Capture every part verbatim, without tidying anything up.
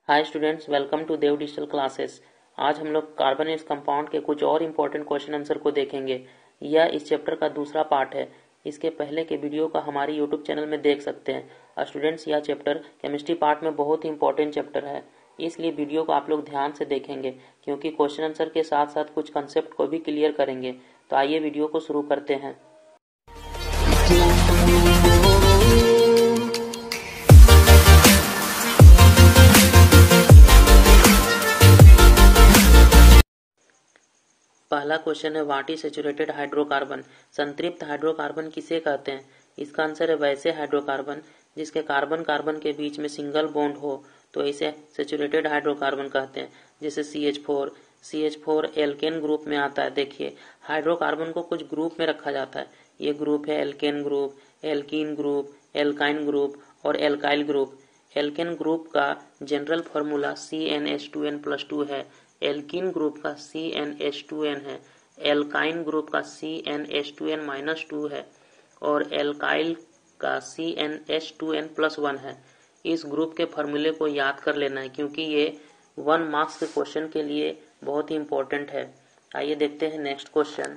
Hi students, welcome to Dev digital classes. आज हम लोग कार्बन इस कंपाउंड के कुछ और इम्पोर्टेंट क्वेश्चन आंसर को देखेंगे। यह इस चैप्टर का दूसरा पार्ट है। इसके पहले के वीडियो का हमारे यूट्यूब चैनल में देख सकते हैं। स्टूडेंट्स, यह चैप्टर केमिस्ट्री पार्ट में बहुत ही इंपॉर्टेंट चैप्टर है, इसलिए वीडियो को आप लोग ध्यान से देखेंगे क्योंकि क्वेश्चन आंसर के साथ साथ कुछ कंसेप्ट को भी क्लियर करेंगे। तो आइए वीडियो को शुरू करते हैं। पहला क्वेश्चन है, व्हाट इज सैचुरेटेड हाइड्रोकार्बन। संतृप्त हाइड्रोकार्बन किसे कहते हैं? इसका आंसर है वैसे हाइड्रोकार्बन जिसके कार्बन कार्बन के बीच में सिंगल बॉन्ड हो तो इसे सैचुरेटेड हाइड्रोकार्बन कहते हैं। जैसे C H four C H four alkane group में आता है। देखिए, हाइड्रोकार्बन को कुछ ग्रुप में रखा जाता है। ये ग्रुप है alkane group, alkene group, alkyne group और एल्काइल ग्रुप। एल्केन ग्रुप का general formula C N H two N plus two है। एल्कीन ग्रुप का C N H two N है। एल्काइन ग्रुप का C N H two N minus two है और alkyl का C N H two N plus one है। इस group के फॉर्मूले को याद कर लेना है क्योंकि ये वन मार्क्स के क्वेश्चन के लिए बहुत ही इंपॉर्टेंट है। आइए देखते हैं next question.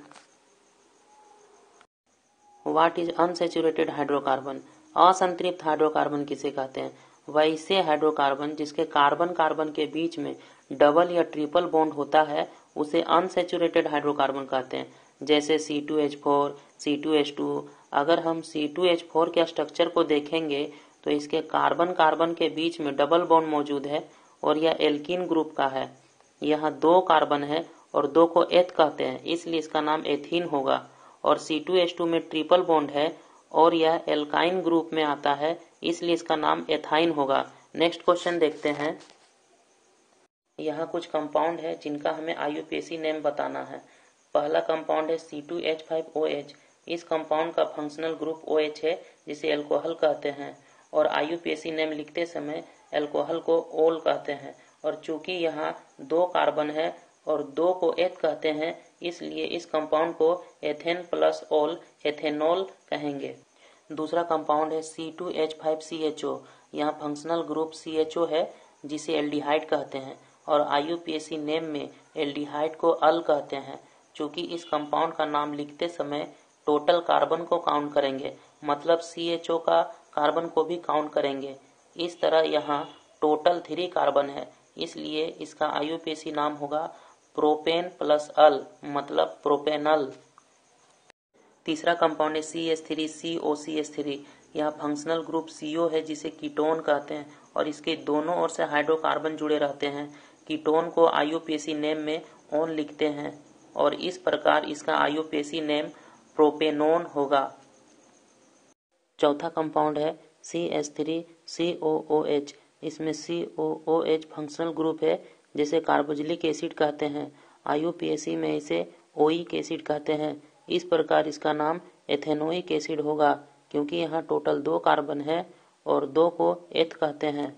What is unsaturated hydrocarbon. असंतृप्त हाइड्रोकार्बन किसे कहते हैं? वैसे हाइड्रोकार्बन जिसके कार्बन कार्बन के बीच में डबल या ट्रिपल बॉन्ड होता है उसे अनसैचुरेटेड हाइड्रोकार्बन कहते हैं। जैसे C two H four, C two H two. अगर हम सी टू एच फोर के स्ट्रक्चर को देखेंगे तो इसके कार्बन कार्बन के बीच में डबल बॉन्ड मौजूद है और यह एल्कीन ग्रुप का है। यहाँ दो कार्बन है और दो को एथ कहते हैं, इसलिए इसका नाम एथीन होगा। और सी टू एच टू में ट्रिपल बॉन्ड है और यह एल्काइन ग्रुप में आता है, इसलिए इसका नाम एथाइन होगा। नेक्स्ट क्वेश्चन देखते हैं। यहाँ कुछ कंपाउंड है जिनका हमें I U P A C name बताना है। पहला कंपाउंड है C two H five O H. इस कंपाउंड का फंक्शनल ग्रुप ओ एच है जिसे एल्कोहल कहते हैं और I U P A C name लिखते समय एल्कोहल को ओल कहते हैं। और चूंकि यहाँ दो कार्बन है और दो को एथ कहते हैं, इसलिए इस कंपाउंड को एथेन प्लस ओल एथेनॉल कहेंगे। दूसरा कंपाउंड है C two H five C H O. यहाँ functional group C H O है जिसे एल्डिहाइड कहते हैं और I U P A C name में एल्डिहाइड को अल कहते हैं। चूंकि इस कंपाउंड का नाम लिखते समय टोटल कार्बन को काउंट करेंगे, मतलब सी एच ओ का कार्बन को भी काउंट करेंगे। इस तरह यहाँ टोटल थ्री कार्बन है, इसलिए इसका आई यू पी ए सी नाम होगा प्रोपेन प्लस अल, मतलब प्रोपेनल। तीसरा कंपाउंड है C H three C O C H three. यह फंक्शनल ग्रुप सी ओ है जिसे कीटोन कहते हैं और इसके दोनों ओर से हाइड्रोकार्बन जुड़े रहते हैं। कीटोन को I U P A C name में ओन लिखते हैं और इस प्रकार इसका I U P A C name propanone होगा। चौथा कंपाउंड है C H three C O O H. इसमें C O O H functional group है जिसे कार्बोक्सिलिक एसिड कहते हैं। आई यू पी ए सी में इसे ओइक एसिड कहते हैं। इस प्रकार इसका नाम एथेनोइक एसिड होगा क्योंकि यहाँ टोटल दो कार्बन है और दो को एथ कहते हैं।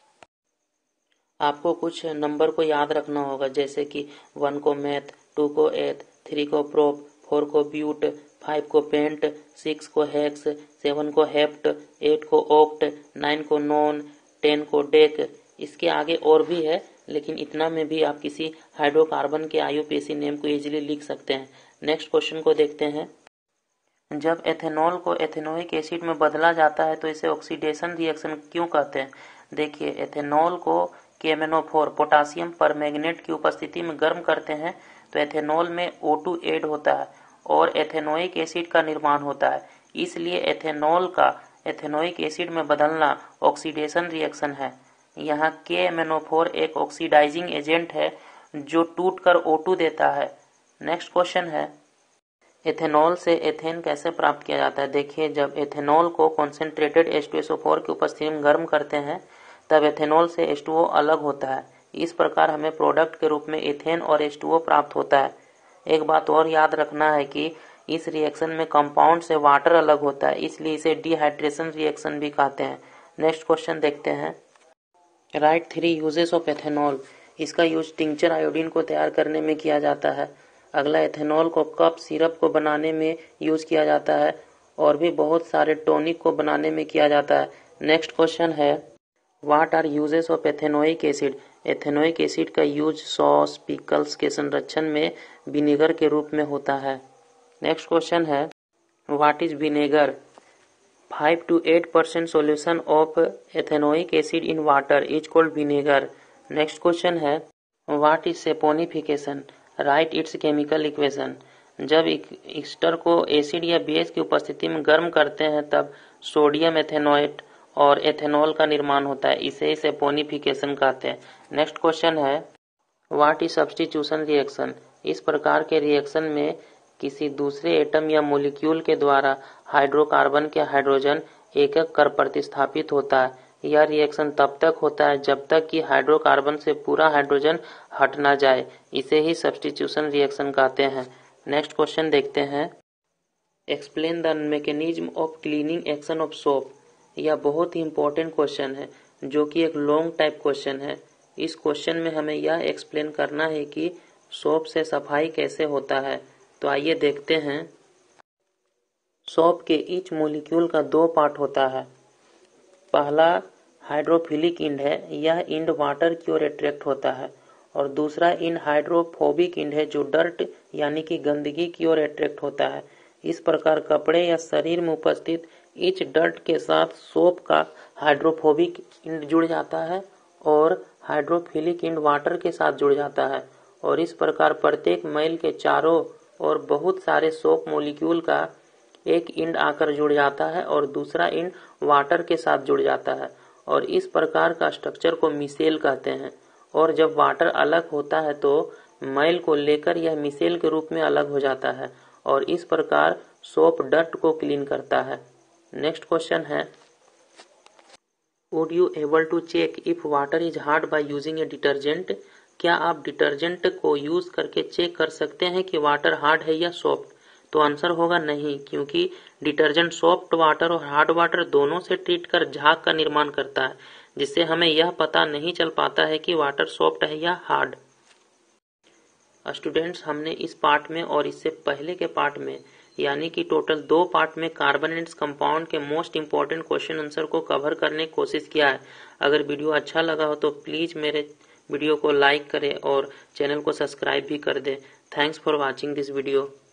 आपको कुछ नंबर को याद रखना होगा, जैसे कि वन को मैथ, टू को एथ, थ्री को प्रोप, फोर को ब्यूट, फाइव को पेंट, सिक्स को हेक्स, सेवन को हेप्ट, एट को ओक्ट, नाइन को नॉन, टेन को डेक। इसके आगे और भी है, लेकिन इतना में भी आप किसी हाइड्रोकार्बन के I U P A C name को इजीली लिख सकते हैं। नेक्स्ट क्वेश्चन को देखते हैं। जब एथेनॉल को एथेनोइक एसिड में बदला जाता है तो इसे ऑक्सीडेशन रिएक्शन क्यों कहते हैं? देखिए, एथेनॉल को K M N O four potassium permanganate की उपस्थिति में गर्म करते हैं तो एथेनॉल में ओ टू ऐड होता है और एथेनोइक एसिड का निर्माण होता है। इसलिए एथेनॉल का एथेनोइक एसिड में बदलना ऑक्सीडेशन रिएक्शन है। यहाँ K M N O four एक ऑक्सीडाइजिंग एजेंट है जो टूटकर ओ टू देता है। नेक्स्ट क्वेश्चन है, एथेनॉल से एथेन कैसे प्राप्त किया जाता है? देखिए, जब एथेनॉल को concentrated H two S O four की उपस्थिति में गर्म करते हैं तब एथेनॉल से एच टू ओ अलग होता है। इस प्रकार हमें प्रोडक्ट के रूप में एथेन और एच टू ओ प्राप्त होता है। एक बात और याद रखना है कि इस रिएक्शन में कंपाउंड से वाटर अलग होता है, इसलिए इसे डिहाइड्रेशन रिएक्शन भी कहते हैं। नेक्स्ट क्वेश्चन देखते हैं। Write three uses of ethanol. इसका यूज टिंचर आयोडीन को तैयार करने में किया जाता है। अगला, एथेनॉल को कप सिरप को बनाने में यूज किया जाता है और भी बहुत सारे टॉनिक को बनाने में किया जाता है। नेक्स्ट क्वेश्चन है, what are uses of ethanoic acid. Ethanoic acid का यूज सॉस पिकल्स के संरक्षण में विनेगर के रूप में होता है। नेक्स्ट क्वेश्चन है what is vinegar. Five to eight percent solution of ethanoic acid in water is called vinegar. Next question है what is saponification, write its chemical equation. जब ईस्टर को एसिड या बेस की उपस्थिति में गर्म करते हैं तब सोडियम एथेनोएट और एथेनॉल का निर्माण होता है, इसे सेपोनिफिकेशन कहते हैं। नेक्स्ट क्वेश्चन है व्हाट इज सब्स्टिट्यूशन रिएक्शन। इस प्रकार के रिएक्शन में किसी दूसरे एटम या मोलिक्यूल के द्वारा हाइड्रोकार्बन के हाइड्रोजन एक एक कर प्रतिस्थापित होता है। यह रिएक्शन तब तक होता है जब तक कि हाइड्रोकार्बन से पूरा हाइड्रोजन हट ना जाए, इसे ही सब्स्टिट्यूशन रिएक्शन कहते हैं। नेक्स्ट क्वेश्चन देखते हैं explain the mechanism of cleaning action of soap. यह बहुत ही इंपॉर्टेंट क्वेश्चन है जो कि एक लॉन्ग टाइप क्वेश्चन है। इस क्वेश्चन में हमें यह एक्सप्लेन करना है कि सोप से सफाई कैसे होता है। तो आइए देखते हैं। सोप के ईच मॉलिक्यूल का दो पार्ट होता है। पहला हाइड्रोफिलिक इंड है, यह इंड वाटर की ओर अट्रैक्ट होता है, और दूसरा इंड हाइड्रोफोबिक इंड है जो डर्ट यानी कि गंदगी की ओर अट्रैक्ट होता है। इस प्रकार कपड़े या शरीर में उपस्थित ईच डर्ट के साथ सोप का हाइड्रोफोबिक इंड जुड़ जाता है और हाइड्रोफिलिक इंड वाटर के साथ जुड़ जाता है, और इस प्रकार प्रत्येक मैल के चारों और बहुत सारे सोप मॉलिक्यूल का एक इंड आकर जुड़ जाता है और दूसरा इंड वाटर के साथ जुड़ जाता है, और इस प्रकार का स्ट्रक्चर को मिसेल कहते हैं। और जब वाटर अलग होता है तो मैल को लेकर यह मिसेल के रूप में अलग हो जाता है, और इस प्रकार सोप डर्ट को क्लीन करता है। नेक्स्ट क्वेश्चन है would you able to check if water is hard by using a detergent. क्या आप डिटर्जेंट को यूज करके चेक कर सकते हैं कि वाटर हार्ड है या सॉफ्ट। तो आंसर होगा नहीं, क्योंकि डिटर्जेंट सॉफ्ट वाटर और हार्ड वाटर दोनों से ट्रीट कर झाग का निर्माण करता है, जिससे हमें यह पता नहीं चल पाता है कि वाटर सॉफ्ट है या हार्ड। स्टूडेंट्स, हमने इस पार्ट में और इससे पहले के पार्ट में यानी कि टोटल दो पार्ट में कार्बन एंड कंपाउंड के मोस्ट इंपॉर्टेंट क्वेश्चन आंसर को कवर करने की कोशिश किया है। अगर वीडियो अच्छा लगा हो तो प्लीज मेरे वीडियो को लाइक करें और चैनल को सब्सक्राइब भी कर दें। Thanks for watching this video.